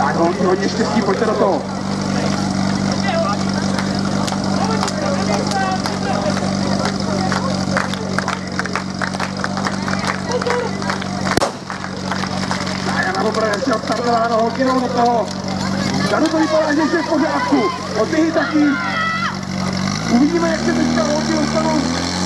Tak hodně štěstí, pojďte do toho. Jana dobré, ještě odstartováno, holky jdou do toho. Danu to vypadá, že ještě je v pořádku. Odběhy taky. Uvidíme, jak se teďka holky dostanou